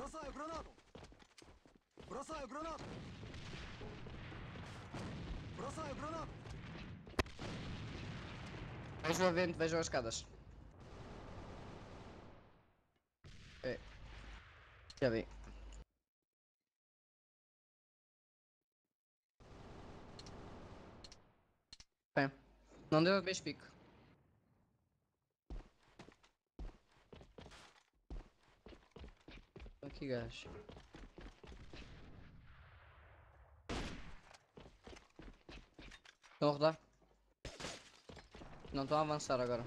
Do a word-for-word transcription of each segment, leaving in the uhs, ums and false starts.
Бросаю гранату! Бросаю гранату! Бросаю гранату! Vejam a vento, vejam as escadas. É. Já vi. Bem, não deu a vez pico. Aqui gajo. Estão a rodar? Não estão a avançar agora.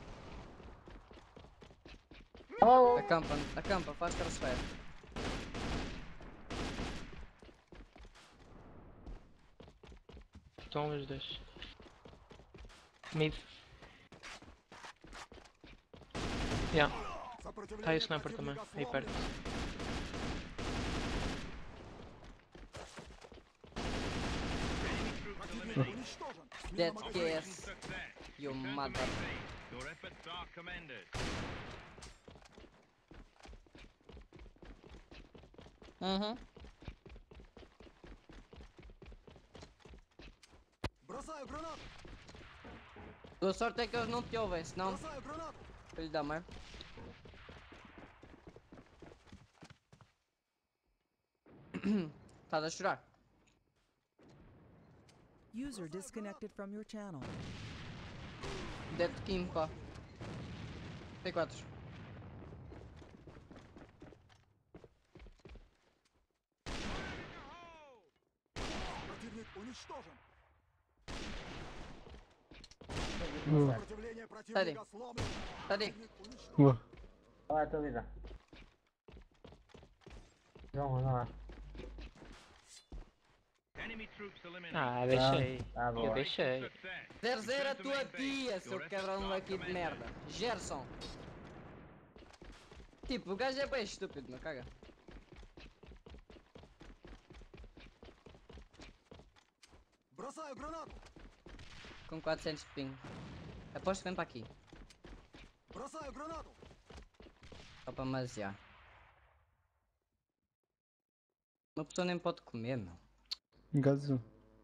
Oh, Acampa, acampa, faz crossfire. Estão os dois. Mid. Yeah. Tá aí o sniper também, aí perto. Dead kiss. You mother. Your efforts are commended. Uhum. Бросаю гранату! Tua sorte é que eles não te ouvem, senão Бросаю гранату! lhe dá merda. Estás a chorar? User disconnected from your channel. Dead Kim, pá. T quatro. Противник уничтожен! boa. Сопротивление противника сломлено! Tá ali. Противник уничтожен! Boa. Olha a tua vida. Vamos lá. Enemy troops eliminated. Ah, deixei. Tá Eu bom. deixei. Success. zero zero a Return to tua main base. tia, seu Your efforts quebrão are aqui de commended. merda. Gerson. Tipo, o gajo é bem estúpido, não caga. Бросаю гранату! Com quatrocentos de ping. Aposto que vem para aqui. Бросаю гранату! Só para masear. Uma pessoa nem pode comer, meu. Gazu.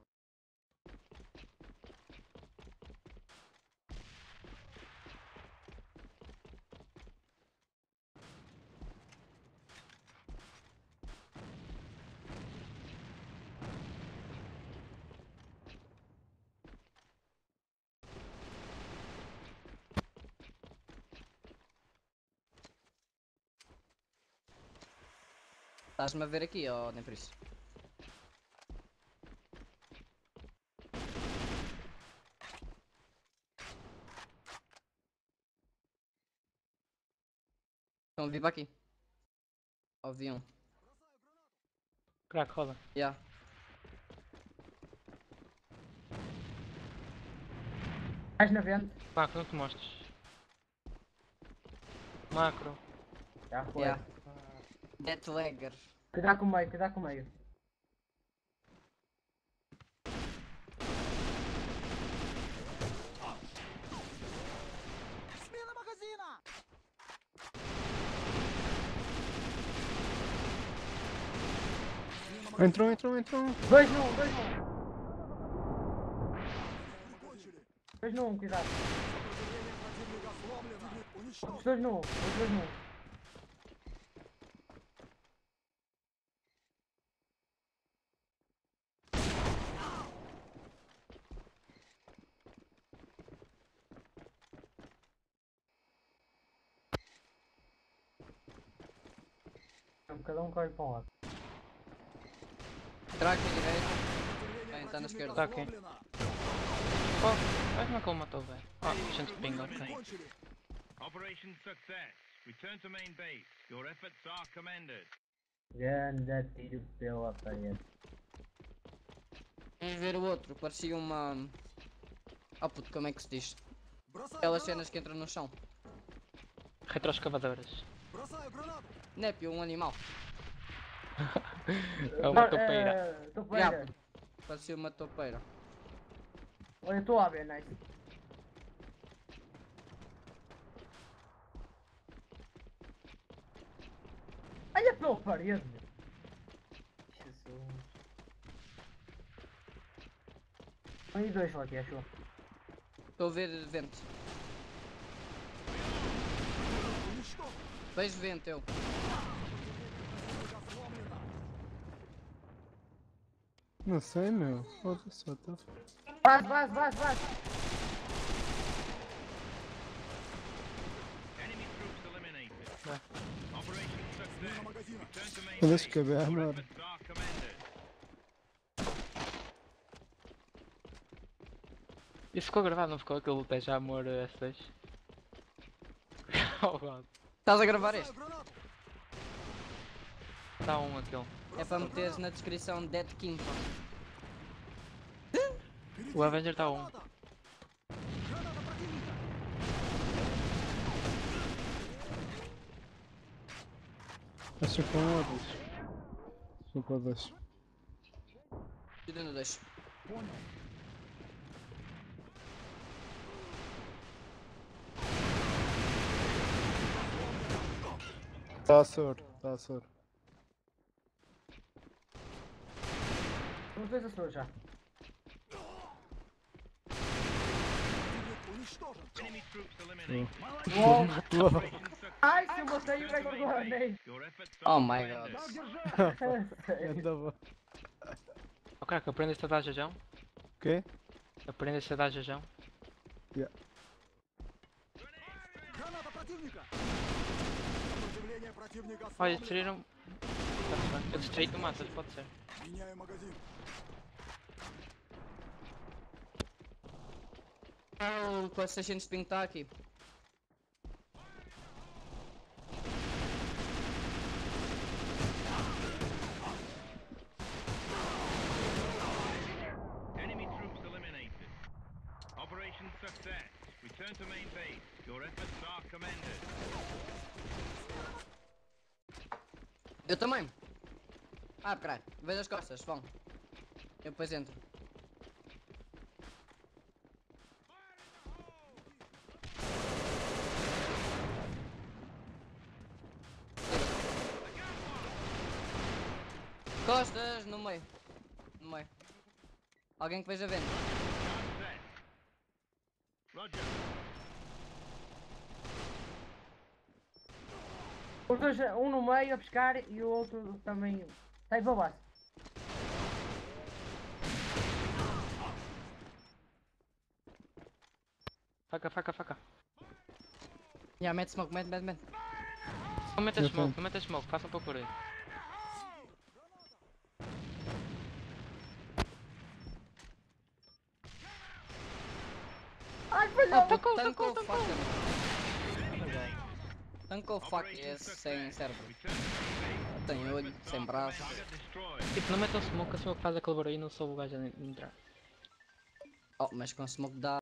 Estás-me a ver aqui, ou nem por isso? Estão a vir para aqui. Ouvi um. Crack, roda. Yeah. Mais na vento. Macro, não te mostres. Macro. Já foi. Yeah. Deathlegger. Cuidado com o meio, cuidado com o meio. Смена магазина! Entrou, entrou, entrou. Dois num, dois num. Закончили! Dois num, cuidado. Сопротивление противника сломлено! Противник уничтожен! Os dois num, os dois num. Cada um corre para um lado. Track à direita. Сопротивление Bem, tá na противника esquerda. Tá aqui. сломлено! Oh, olha como é que ele matou, velho. Ah, gente de ping, ok. Закончили! Operation success. Return to main base. Your efforts are commended. Ganda tiro pela parede. Vamos ver o outro. Parecia uma... Oh puto, como é que se diz? Бросаю Aquelas гранату! cenas que entram no chão. Retroescavadoras. Бросаю гранату! Népio, um animal. É uma topeira. Eh, Topeira. Parecia uma topeira. Olha, estou a ver, nice. Olha pela parede. Jesus. Um e dois só aqui, achou? Estou a ver vento. Уничтожен. Vejo vento eu. Противника сломлено. Não sei, meu. Foda-se, what the fuck. Base, base, base, base. Enemy troops eliminated. Да. Operation success. Смена магазина. Return to main Foda-se base. que é bem Your armado. efforts are commended. Isso ficou gravado, não ficou aquele Teja Amor S dois? Oh god. Estás a gravar Бросаю este? гранату. Está um aquele. É para meteres na descrição Dead King. pá. Впереди. O Avenger está um. Граната. Граната противника. Acho que é um ou dois. Só com dois. Tudo no dois. Понял. Tá a soro, tá a soro. Os dois açougues já. Противник уничтожен. Enemy troops eliminated. Uou. Operation success. Ai, se eu botei o Return to gajo main do base. Your efforts are Oh my commended. god. Ainda vou. Oh caraca, aprendeste a dar jajão? O quê? Aprendeste a dar jajão? Граната противника. Сопротивление противника Olha, сломлено. destruíram. Eu destruí tu matas, pode ser. Меняю магазин. Ah, o PlayStation Spin está aqui. Enemy troops eliminated. Operation success. Return to main base. Your efforts are commended. Eu também. Ah, caralho. Vejo as costas, vão. Eu depois entro. Costas, no meio. No meio. Alguém que veja vento. Set. Roger. Os dois, um no meio a pescar e o outro também. Sai para baixo. Faca, faca, faca. Já, mete smoke, mete, mete, mete. Não meta Eu smoke, tenho. não meta smoke, façam para por aí. Ai, falhou! Tancou, tancou, faca. Tancou faca esse sem cérebro. Return to main base. Tem olho, sem braço. Target destroyed. Tipo, não metam smoke, a smoke faz aquele barulho e não soube o gajo a entrar. Oh, mas com smoke dá